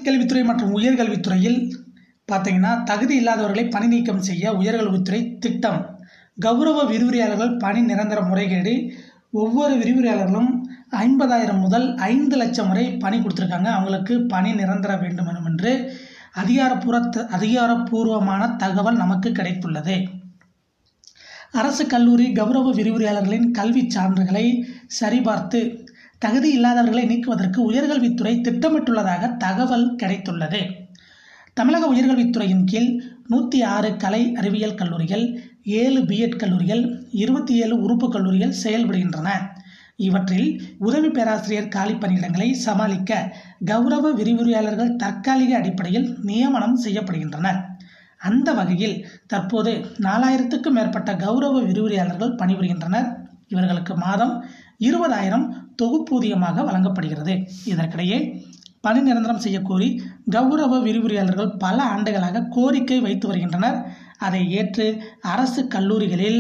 கல்வித்துறை மற்றும் உயர்கல்வித்துறையில் பார்த்தீங்கன்னா தகுதி இல்லாதவர்களை பணி நீக்கம் செய்ய உயர்கல்வித்துறை திட்டம். கௌரவ விரிவுரையாளர்கள் பணி நிரந்தர முறைகேடு. ஒவ்வொரு விரிவுரையாளர்களும் 50,000 முதல் 5 லட்சம் வரை பணி கொடுத்துருக்காங்க. அவங்களுக்கு பணி நிரந்தர வேண்டும் என்று அதிகாரப்பூர்வமான தகவல் நமக்கு கிடைத்துள்ளது. அரசு கல்லூரி கௌரவ விரிவுரையாளர்களின் கல்வி சான்றுகளை சரிபார்த்து தகுதி இல்லாதவர்களை நீக்குவதற்கு உயர்கல்வித்துறை திட்டமிட்டுள்ளதாக தகவல் கிடைத்துள்ளது. தமிழக உயர்கல்வித்துறையின் கீழ் 106 கலை அறிவியல் கல்லூரிகள், 7 பிஎட் கல்லூரிகள், 27 உறுப்பு கல்லூரிகள் செயல்படுகின்றன. இவற்றில் உதவி பேராசிரியர் காலி பணியிடங்களை சமாளிக்க கௌரவ விரிவுரையாளர்கள் தற்காலிக அடிப்படையில் நியமனம் செய்யப்படுகின்றனர். அந்த வகையில் தற்போது 4000க்கும் மேற்பட்ட கௌரவ விரிவுரையாளர்கள் பணிபுரிகின்றனர். இவர்களுக்கு மாதம் 20,000 தொகுப்பூதியமாக வழங்கப்படுகிறது. இதற்கிடையே பணி நிரந்தரம் செய்யக்கோரி கௌரவ விரிவுரையாளர்கள் பல ஆண்டுகளாக கோரிக்கை வைத்து வருகின்றனர். அதை ஏற்று அரசு கல்லூரிகளில்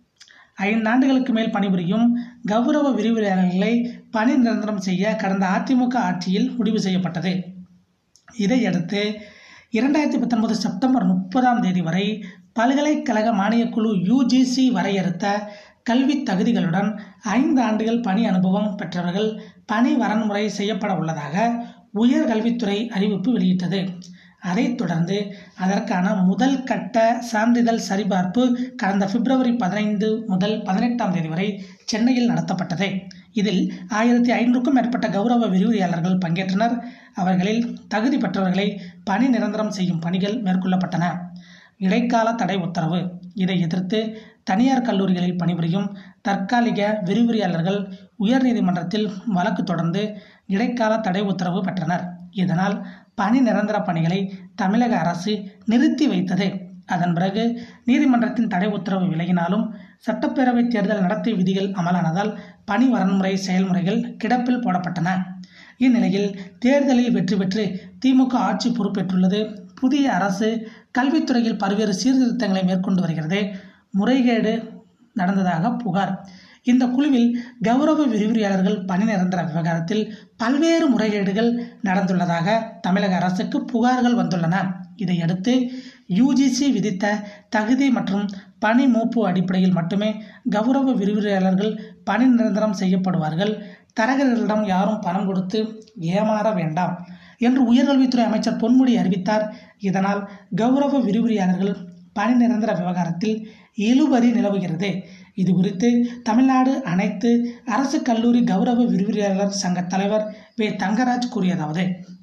5 ஆண்டுகளுக்கு மேல் பணிபுரியும் கௌரவ விரிவுரையாளர்களை பணி நிரந்தரம் செய்ய கடந்த அதிமுக ஆட்சியில் முடிவு செய்யப்பட்டது. இதையடுத்து 2019 செப்டம்பர் 30 வரை பல்கலைக்கழக மானியக்குழு UGC வரையறுத்த கல்வி தகுதிகளுடன் 5 ஆண்டுகள் பணி அனுபவம் பெற்றவர்கள் பணி வரன்முறை செய்யப்பட உள்ளதாக உயர்கல்வித்துறை அறிவிப்பு வெளியிட்டது. அதைத் தொடர்ந்து அதற்கான முதல் கட்ட சான்றிதழ் சரிபார்ப்பு கடந்த பிப்ரவரி 15 முதல் 18 வரை சென்னையில் நடத்தப்பட்டது. இதில் 1500க்கும் மேற்பட்ட கௌரவ விரிவுரையாளர்கள் பங்கேற்றனர். அவர்களில் தகுதி பெற்றவர்களை பணி நிரந்தரம் செய்யும் பணிகள் மேற்கொள்ளப்பட்டன. இடைக்கால தடை உத்தரவு. இதை எதிர்த்து தனியார் கல்லூரிகளில் பணிபுரியும் தற்காலிக விரிவுரையாளர்கள் உயர்நீதிமன்றத்தில் வழக்கு தொடர்ந்து இடைக்கால தடை உத்தரவு பெற்றனர். இதனால் பணி நிரந்தர பணிகளை தமிழக அரசு நிறுத்தி வைத்தது. அதன் பிறகு நீதிமன்றத்தின் தடை உத்தரவு விலகினாலும் சட்டப்பேரவை தேர்தல் நடத்தை விதிகள் அமலானதால் பணி வரன்முறை செயல்முறைகள் கிடப்பில் போடப்பட்டன. இந்நிலையில் தேர்தலில் வெற்றி பெற்று திமுக ஆட்சி பொறுப்பேற்றுள்ளது. புதிய அரசு கல்வித்துறையில் பல்வேறு சீர்திருத்தங்களை மேற்கொண்டு வருகிறது. முறைகேடு நடந்ததாக புகார். இந்த குழுவில் கௌரவ விரிவுரையாளர்கள் பணி நிரந்தர விவகாரத்தில் பல்வேறு முறைகேடுகள் நடந்துள்ளதாக தமிழக அரசுக்கு புகார்கள் வந்துள்ளன. இதையடுத்து UGC விதித்த தகுதி மற்றும் பணி மூப்பு அடிப்படையில் மட்டுமே கௌரவ விரிவுரையாளர்கள் பணி நிரந்தரம் செய்யப்படுவார்கள். தரகர்களிடம் யாரும் பணம் கொடுத்து ஏமாற வேண்டாம் என்று உயர்கல்வித்துறை அமைச்சர் பொன்முடி அறிவித்தார். இதனால் கௌரவ விரிவுரையாளர்கள் பணி நிரந்தர விவகாரத்தில் இழுபறி நிலவுகிறது. இது குறித்து தமிழ்நாடு அனைத்து அரசு கல்லூரி கௌரவ விரிவுரையாளர் சங்க தலைவர் வே. தங்கராஜ் கூறியதாவது: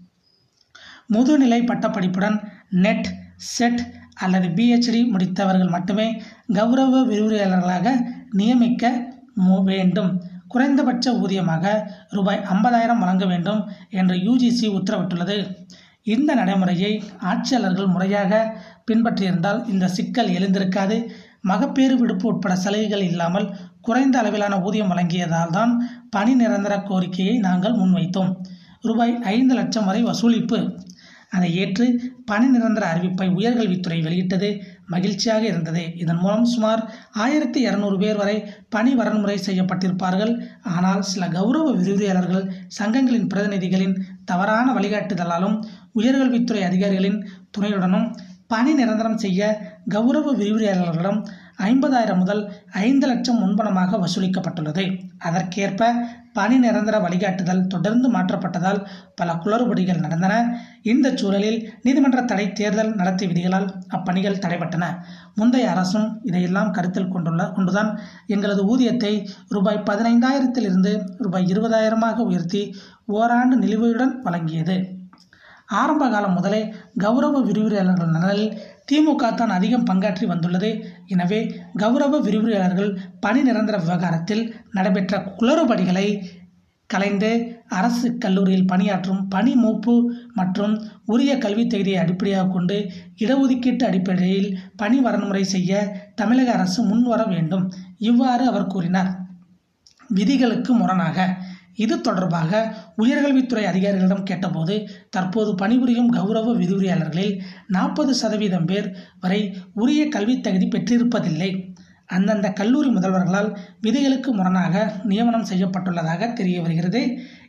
முதுநிலை பட்டப்படிப்புடன் நெட், செட் அல்லது PhD முடித்தவர்கள் மட்டுமே கௌரவ விரிவுரையாளர்களாக நியமிக்க வேண்டும். குறைந்தபட்ச ஊதியமாக ரூபாய் 50,000 வழங்க வேண்டும் என்று UGC உத்தரவிட்டுள்ளது. இந்த நடைமுறையை ஆட்சியாளர்கள் முறையாக பின்பற்றியிருந்தால் இந்த சிக்கல் எழுந்திருக்காது. மகப்பேறு விடுப்பு உட்பட சலுகைகள் இல்லாமல் குறைந்த அளவிலான ஊதியம் வழங்கியதால் தான் பணி நிரந்தர கோரிக்கையை நாங்கள் முன்வைத்தோம். ரூபாய் 5 லட்சம் வரை வசூலிப்பு. அதை ஏற்று பணி நிரந்தர அறிவிப்பை உயர்கல்வித்துறை வெளியிட்டது மகிழ்ச்சியாக இருந்தது. இதன் மூலம் சுமார் 1200 பேர் வரை பணி வரன்முறை செய்யப்பட்டிருப்பார்கள். ஆனால் சில கௌரவ விரிவுரையாளர்கள் சங்கங்களின் பிரதிநிதிகளின் தவறான வழிகாட்டுதலாலும் உயர்கல்வித்துறை அதிகாரிகளின் துணையுடனும் பணி நிரந்தரம் செய்ய கௌரவ விரிவுரையாளர்களிடம் 50,000 முதல் 5 லட்சம் முன்பணமாக வசூலிக்கப்பட்டுள்ளது. அதற்கேற்ப பணி நிரந்தர வழிகாட்டுதல் தொடர்ந்து மாற்றப்பட்டதால் பல குளறுபடிகள் நடந்தன. இந்த சூழலில் நீதிமன்ற தடை, தேர்தல் நடத்தை விதிகளால் அப்பணிகள் தடைபட்டன. முந்தைய அரசும் இதையெல்லாம் கருத்தில் கொண்டுதான் எங்களது ஊதியத்தை ரூபாய் 15,000 ரூபாய் 20,000 உயர்த்தி ஓராண்டு நிலுவையுடன் வழங்கியது. ஆரம்ப காலம் முதலே கௌரவ விரிவுரையாளர்கள் நலனில் திமுக தான் அதிகம் பங்காற்றி வந்துள்ளது. எனவே கௌரவ விரிவுரையாளர்கள் பணி நிரந்தர விவகாரத்தில் நடைபெற்ற குளறுபடிகளை கலைந்து அரசு கல்லூரியில் பணியாற்றும் பணி மூப்பு மற்றும் உரிய கல்வி தகுதியை அடிப்படையாக கொண்டு இடஒதுக்கீட்டு அடிப்படையில் பணி வரன்முறை செய்ய தமிழக அரசு முன்வர வேண்டும். இவ்வாறு அவர் கூறினார். விதிகளுக்கு முரணாக இது தொடர்பாக உயர்கல்வித்துறை அதிகாரிகளிடம் கேட்டபோது தற்போது பணிபுரியும் கௌரவ விரிவுரையாளர்களில் 40% பேர் வரை உரிய கல்வி தகுதி பெற்றிருப்பதில்லை. அந்தந்த கல்லூரி முதல்வர்களால் விதிகளுக்கு முரணாக நியமனம் செய்யப்பட்டுள்ளதாக தெரிய வருகிறது.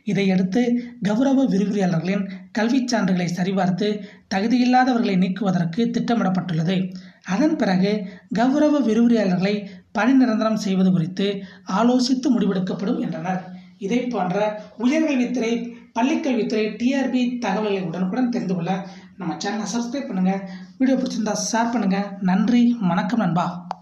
இதையடுத்து கௌரவ விரிவுரையாளர்களின் கல்விச் சான்றுகளை சரிபார்த்து தகுதியில்லாதவர்களை நீக்குவதற்கு திட்டமிடப்பட்டுள்ளது. அதன் பிறகு கௌரவ விரிவுரையாளர்களை பணி நிரந்தரம் செய்வது குறித்து ஆலோசித்து முடிவெடுக்கப்படும் என்றனர். இதை போன்ற உயர்கல்வித்துறை, பள்ளிக்கல்வித்துறை, டிஆர்பி தகவல்களை உடனுக்குடன் தெரிந்து கொள்ள நம்ம சேனலை சப்ஸ்கிரைப் பண்ணுங்கள். வீடியோ பிடிச்சிருந்தா ஷேர் பண்ணுங்கள். நன்றி, வணக்கம் நண்பா.